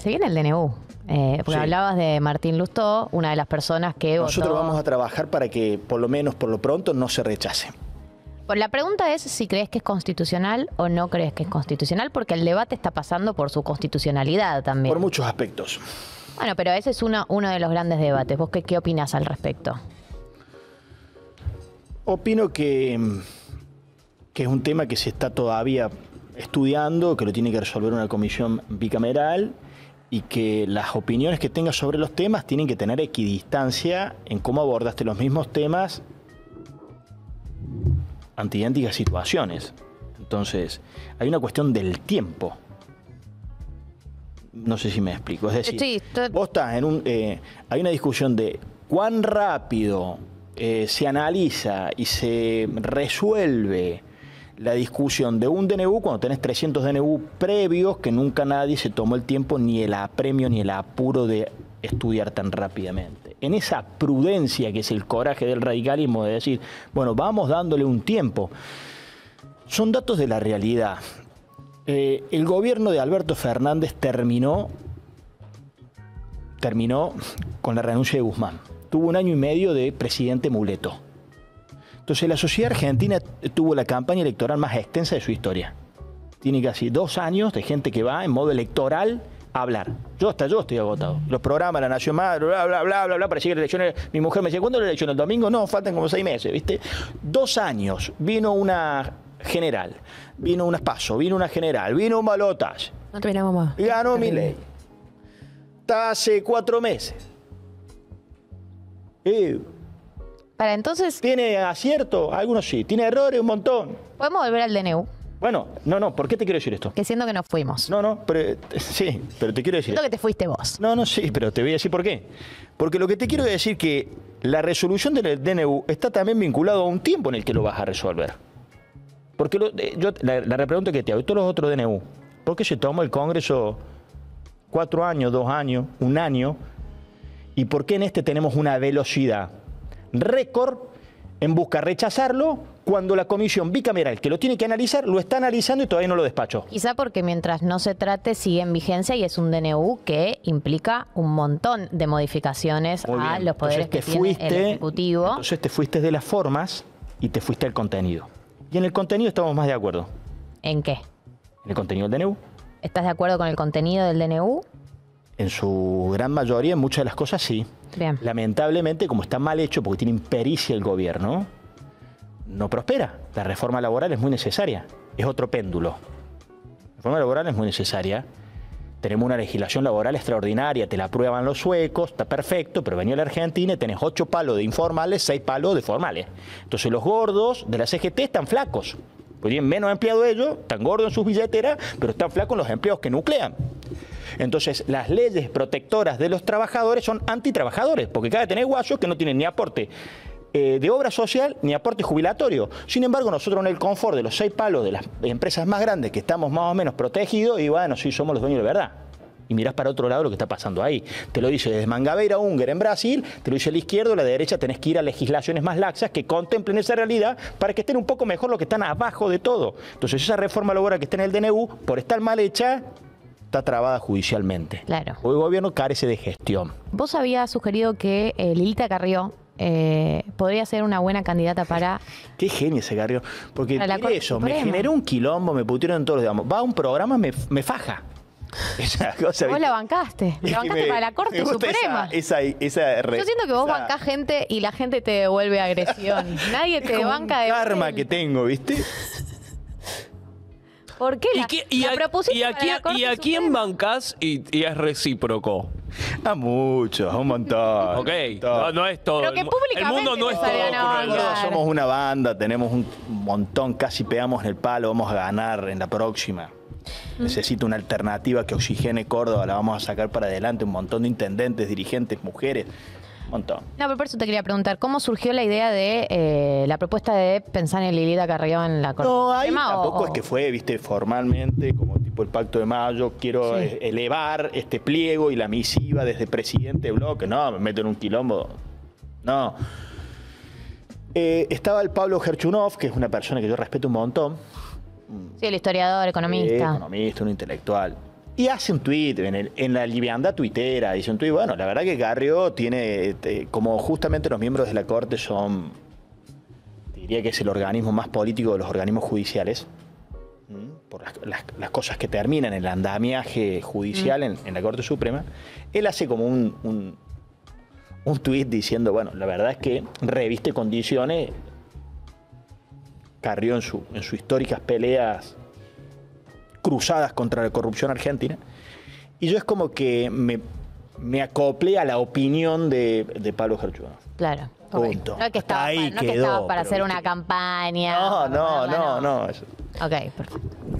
Se viene el DNU. Porque Sí. hablabas de Martín Lustó, una de las personas que Nosotros votó. vamos a trabajar para que, por lo menos por lo pronto, no se rechace. Pues la pregunta es si crees que es constitucional o no crees que es constitucional, porque el debate está pasando por su constitucionalidad también. Por muchos aspectos. Bueno, pero ese es uno de los grandes debates. ¿Vos qué opinás al respecto? Opino que es un tema que se está todavía estudiando, que lo tiene que resolver una comisión bicameral y que las opiniones que tengas sobre los temas tienen que tener equidistancia en cómo abordaste los mismos temas ante idénticas situaciones. Entonces, hay una cuestión del tiempo. No sé si me explico. Es decir, Sí, vos estás en hay una discusión de cuán rápido se analiza y se resuelve la discusión de un DNU cuando tenés 300 DNU previos que nunca nadie se tomó el tiempo ni el apremio ni el apuro de estudiar tan rápidamente. En esa prudencia que es el coraje del radicalismo de decir, bueno, vamos dándole un tiempo. Son datos de la realidad. El gobierno de Alberto Fernández terminó con la renuncia de Guzmán. Tuvo 1 año y medio de presidente muleto. Entonces la sociedad argentina tuvo la campaña electoral más extensa de su historia. Tiene casi 2 años de gente que va en modo electoral a hablar. Yo estoy agotado. Los programas, La Nación Más, bla, bla, bla, bla, bla, parecía que las elecciones. Mi mujer me decía, ¿cuándo la elección? ¿El domingo? No, faltan como 6 meses, ¿viste? 2 años. Vino una general, vino unas PASO, vino una general, vino un balotaje. No terminamos más. Ganó Milei. Está hace 4 meses. Para entonces, ¿Tiene acierto? Algunos sí. ¿Tiene errores? Un montón. ¿podemos volver al DNU? Bueno, no, ¿por qué te quiero decir esto? Que siento que nos fuimos. No, pero sí, pero te quiero decir. Siento que te fuiste vos. No, sí, pero te voy a decir por qué. Porque lo que te quiero decir que la resolución del DNU está también vinculado a un tiempo en el que lo vas a resolver. Porque la repregunta que te hago, todos los otros DNU, ¿por qué se toma el Congreso 4 años, 2 años, 1 año? ¿Y por qué en este tenemos una velocidad récord en busca de rechazarlo cuando la comisión bicameral que lo tiene que analizar lo está analizando y todavía no lo despachó? Quizá porque mientras no se trate sigue en vigencia y es un DNU que implica un montón de modificaciones Muy a bien. los poderes Entonces que tiene el Ejecutivo. Entonces te fuiste de las formas y te fuiste al contenido. Y en el contenido estamos más de acuerdo. ¿En qué? En el contenido del DNU. ¿Estás de acuerdo con el contenido del DNU? En su gran mayoría, en muchas de las cosas sí. Bien. Lamentablemente, como está mal hecho porque tiene impericia el gobierno, no prospera. La reforma laboral es muy necesaria. Es otro péndulo. La reforma laboral es muy necesaria. Tenemos una legislación laboral extraordinaria, te la aprueban los suecos, está perfecto, pero venía la Argentina y tenés 8 palos de informales, 6 palos de formales. Entonces los gordos de la CGT están flacos. Pues tienen menos empleados ellos, están gordos en sus billeteras, pero están flacos los empleados que nuclean. Entonces, las leyes protectoras de los trabajadores son antitrabajadores, porque cada vez tenés guachos que no tienen ni aporte de obra social ni aporte jubilatorio. Sin embargo, nosotros en el confort de los 6 palos de las empresas más grandes que estamos más o menos protegidos, y bueno, sí somos los dueños de verdad. Y mirás para otro lado lo que está pasando ahí. Te lo dice desde Mangabeira, Unger en Brasil, te lo dice la izquierda o la derecha, tenés que ir a legislaciones más laxas que contemplen esa realidad para que estén un poco mejor los que están abajo de todo. Entonces esa reforma laboral que está en el DNU, por estar mal hecha, está trabada judicialmente. Claro. Hoy el gobierno carece de gestión. Vos habías sugerido que Lilita Carrió podría ser una buena candidata para... Qué genio ese Carrió. Porque Para la mire Corte eso, me Suprema. generó un quilombo, me putieron en todos los digamos. Va a un programa, me faja. Esa cosa, Vos ¿viste? la bancaste. Es La que bancaste para la Corte me gusta Suprema. Yo siento que vos bancás gente y la gente te devuelve agresión. Nadie te banca de karma vuelta. que tengo, ¿viste? ¿Por qué? La propusiste para la Corte ¿Y a quién Suprema? bancás y es recíproco? A muchos, a un montón. Ok, Montón. no es todo. Pero que el públicamente mundo no te es todo. salgan a cruel. bancar. Nosotros somos una banda, tenemos un montón, casi pegamos en el palo, vamos a ganar en la próxima. Necesito una alternativa que oxigene Córdoba, la vamos a sacar para adelante, un montón de intendentes, dirigentes, mujeres, un montón. No, pero por eso te quería preguntar, ¿cómo surgió la idea de la propuesta de pensar en Lilita Carrió en la Corte No, ahí Suprema? tampoco es que fue, viste, formalmente, como tipo el Pacto de Mayo, quiero Sí. elevar este pliego y la misiva desde presidente de bloque, no, me meto en un quilombo, no. Estaba el Pablo Gerchunov, que es una persona que yo respeto un montón, Sí, el historiador, economista. economista, un intelectual. Y hace un tuit, en la liviandad tuitera, dice un tuit, bueno, la verdad que Carrió tiene, como justamente los miembros de la Corte son, diría que es el organismo más político de los organismos judiciales, por las cosas que terminan en el andamiaje judicial en la Corte Suprema, él hace como un tuit diciendo, bueno, la verdad es que reviste condiciones, Carrió en sus históricas peleas cruzadas contra la corrupción argentina, y yo es como que me acoplé a la opinión de Pablo Gerchunov. Claro. Punto. No es que estaba, Hasta ahí no que quedó, estaba para pero hacer viste una campaña. No. Ok, perfecto.